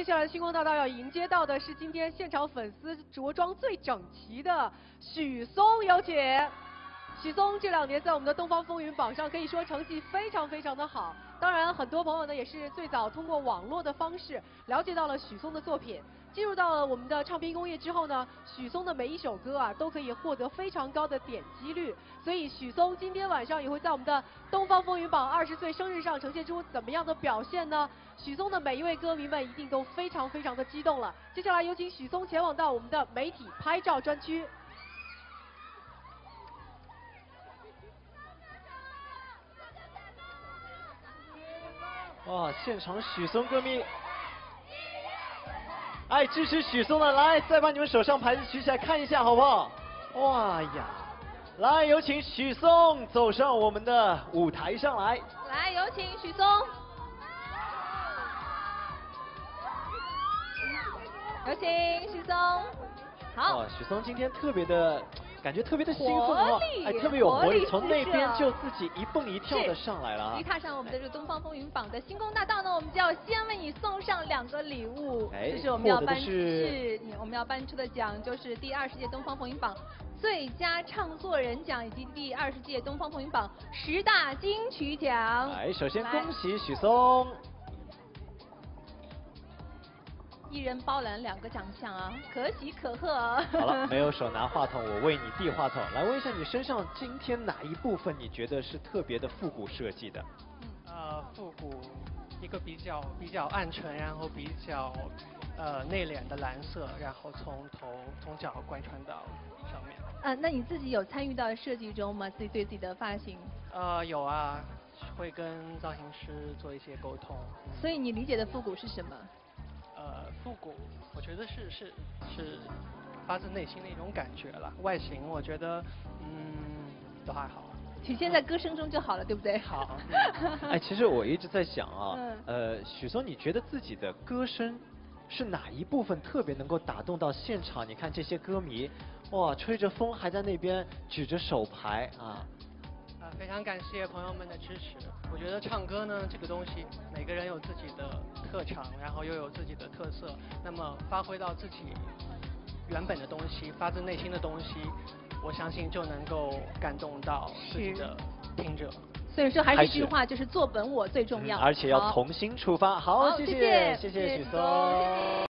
接下来星光大道要迎接到的是今天现场粉丝着装最整齐的许嵩，有请。许嵩这2年在我们的东方风云榜上可以说成绩非常的好。当然，很多朋友呢也是最早通过网络的方式了解到了许嵩的作品。进入到了我们的唱片工业之后呢，许嵩的每一首歌啊都可以获得非常高的点击率。所以许嵩今天晚上也会在我们的东方风云榜20岁生日上呈现出怎么样的表现呢？许嵩的每一位歌迷们一定都非常的激动了。接下来有请许嵩前往到我们的媒体拍照专区。 哇，现场许嵩歌迷，爱支持许嵩的，来，再把你们手上牌子举起来看一下，好不好？哇呀，来，有请许嵩走上我们的舞台上来。 来，有请许嵩。有请许嵩。好。 哇，许嵩今天特别的。感觉特别的兴奋哦，哎，特别有活力，从那边就自己一蹦一跳的上来了啊！ 一踏上我们的这个东方风云榜的星光大道呢，我们就要先为你送上2个礼物。 哎， 就是我们要颁出的奖，就是第20届东方风云榜最佳唱作人奖以及第20届东方风云榜10大金曲奖。 哎，首先恭喜许嵩。 1人包揽2个奖项啊，可喜可贺。 好了，没有手拿话筒，我为你递话筒。来问一下你身上今天哪一部分你觉得是特别的复古设计的？ 复古一个比较暗沉，然后比较内敛的蓝色，然后从脚贯穿到上面。 那你自己有参与到设计中吗？自己对自己的发型？ 有啊，会跟造型师做一些沟通。 所以你理解的复古是什么？ 复古，我觉得是发自内心的一种感觉了。外形我觉得，都还好。 体现在歌声中就好了，对不对？ 好。 哎，其实我一直在想啊，许嵩，你觉得自己的歌声是哪一部分特别能够打动到现场？你看这些歌迷，哇，吹着风还在那边举着手牌啊。 非常感谢朋友们的支持。我觉得唱歌呢，这个东西，每个人有自己的特长，然后又有自己的特色。那么发挥到自己原本的东西，发自内心的东西，我相信就能够感动到自己的听者。 所以说还是一句话，就是做本我最重要。 而且要从心出发。好，谢谢许嵩。